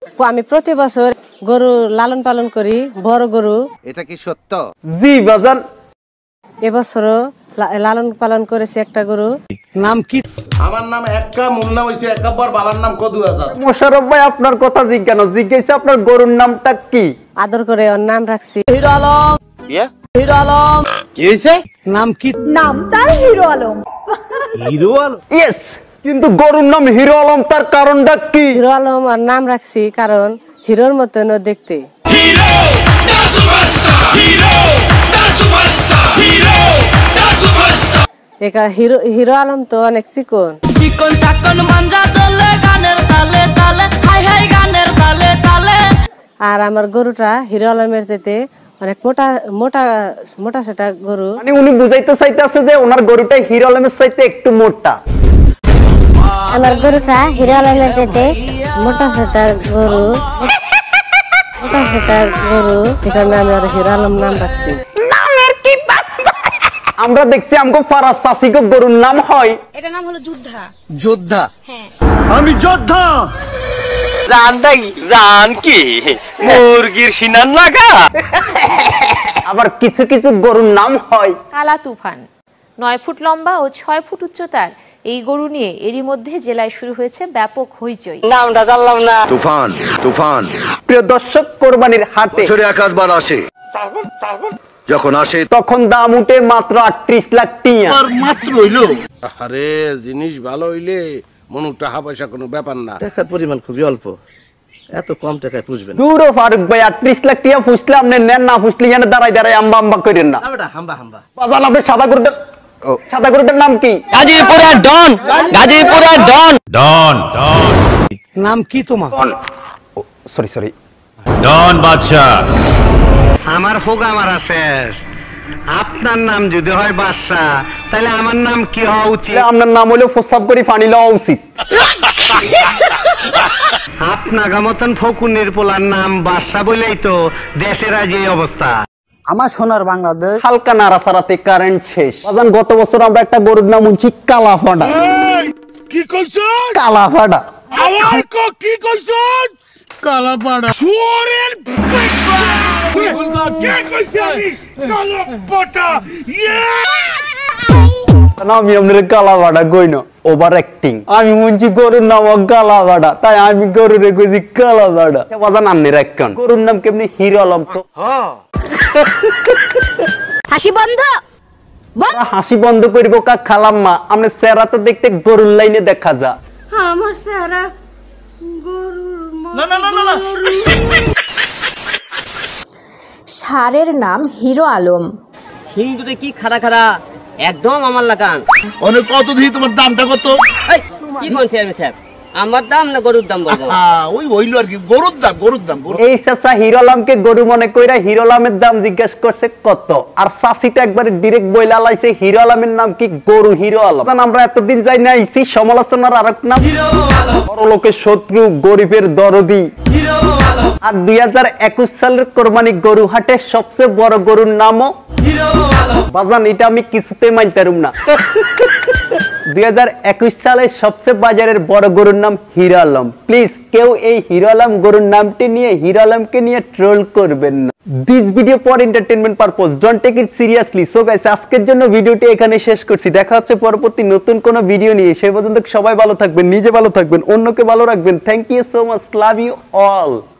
আমি প্রতি বছর গরু লালন পালন করি, বড় গরু। এটা কি সত্য? জি বাজান, এবছরও লালন পালন করেছি একটা গরু। নাম কি? আমার নাম এক্কা, মূল নাম হইছে একাব্বর, বাবার নাম কদু আজাদ। মোশাররফ ভাই আপনার কথা জিজ্ঞানো জিজ্ঞাসা আপনার গরুর নামটা কি? আদর করে ওর নাম রাখছি হিরো আলম। হিরো আলম কি হইছে? নাম কি? নাম তার হিরো আলম। হিরো আলম। ইয়েস, কিন্তু গরুর নাম হিরো আলম, তার কারণটা কি? হিরো আলম ওর নাম রাখছি কারণ হিরোর মতন ও দেখতে। হিরো আলম তো অনেক চিকন। চিকন চাকন মাঞ্জা দলে গানের তালে তালে, হাই হাই গানের তালে তালে। আর আমার গরুটা হিরো আলমের চাইতে অনেক মোটা মোটা মোটা সেটা গরু। মানে উনি বুঝাইতে চাইতেছে যে ওনার গরুটা হিরো আলমের চাইতে একটু মোটা। আমার গরুটা হিরো আলমের চাইতে মোটা সেটা গরু, মোটা সেটা গরু, এখানে আমি আর হিরো আলম নাম রাখছি। আমরা দেখছি আমগো ফারাজ চাচিগো গরুর নাম হয়, এটা নাম হলো যোদ্ধা। যোদ্ধা। হ্যাঁ, আমি যোদ্ধা। জান কি মুরগির সিনার লাগা। আবার কিছু কিছু গরুর নাম হয় কালা তুফান। 9 ফুট লম্বা ও 6 ফুট উচ্চতার এই গরু নিয়ে এরই মধ্যে জেলায় শুরু হয়েছে ব্যাপক হইচই। নামটা জানলাম না। তুফান তুফান প্রিয় দর্শক, কোরবানির হাটে বছরে একাধবার আসে, যখন আসে তখন দাম উঠে মাত্র 38 লাখ টাকা। মাত্র হইলো। আরে জিনিস ভালো হইলে মনু টাকা পয়সা কোনো ব্যাপার না। টাকার পরিমাণ খুবই অল্প, এত কম টাকায় পুষবেন দূর ফারুক ভাই, 38 লাখ টাকা ফুসলে আপনি নেন, না ফুসলে যেন দাঁড়াই দাঁড়াই আম্বা আম্বা করেন না। হাম্বা হাম্বা। বাজান আপনি সাদা গরুটার, সাদা গরুটার নাম কি? গাজীপুরের ডন, গাজীপুরের ডন। ডন ডন নাম কি তোমার? Sorry sorry, Don Badsha. আমার হোক আমার শেষ। আপনার নাম যদি হয় বাদশা, তাহলে আমার নাম কি হওয়া উচিত? আপনার নাম হলো প্রস্তাব করি পানি লওয়া উচিত। আপনার মতন ফকুনের পোলার নাম বাদশা বলেই তো দেশের আজ এই অবস্থা। আমার সোনার বাংলাদেশ হালকা নাড়াচাড়াতে কারেন্ট শেষ। বাজান গত বছর আমরা একটা গরুর নাম শুনছি কালাফাডা। কি কইছ? কালাফাডা। আমার কি কইছ? কালাপাড়া শুয়োরের কে কইছ? আমি কালাপাড়া। আমি আপনার কালাফাডা কই না, ওভার অ্যাক্টিং। আমি শুনছি গরুর নাম কালাফাডা, তাই আমি গরুরে কইছি কালাফাডা। বাজান আন্নের একখান গরুর নাম কেমনি হিরো আলম তো। হাসি বন্ধ। হাসি বন্ধ করিব কা খালাম্মা, আপনি চেহারা তো দেখতে গরুর লাইনে দেখা যা। আমার চেহারা গরুর না না না না। ষাঁড়ের নাম হিরো আলম। সিংদুরে কি খাড়া খাড়া একদম আমার লাগান। অনেক কত দিই, তোমার দামটা কত? এই কি কোন চেয়ারম্যান সাহেব, আমার দাম না গরুর দাম বলবো? ওই হইলো আর কি, গরুর দাম গরুর দাম। এই চাচা হিরো আলমকে গরু মনে কইরা হিরো আলমের দাম জিজ্ঞাসা করছে কত, আর চাচি তো একবারে ডিরেক্ট বইলা লাইছে হিরো আলমের নাম কি গরু হিরো আলম। আমরা এতদিন যাই না আইছি সমালোচনার আরেক নাম বড় লোকের শত্রু, গরিবের দরদি। আর 2021 সালের কোরবানি গরু হাটের সবচেয়ে বড় গরুর নামও বাজান, এটা আমি কিছুতে মানতে পারুম না। 2021 সালে সবচেয়ে বাজারের বড় গরুর নাম হিরো আলম। প্লিজ কেউ এই হিরো আলম গরুর নামটি নিয়ে হিরো আলমকে নিয়ে ট্রোল করবেন না। This video for entertainment purpose, don't take it seriously. So guys, আজকের জন্য ভিডিওটি এখানে শেষ করছি। দেখা হচ্ছে পরবর্তী নতুন কোন ভিডিও নিয়ে। সেই পর্যন্ত সবাই ভালো থাকবেন, নিজে ভালো থাকবেন, অন্যকে ভালো রাখবেন। Thank you so much, love you all.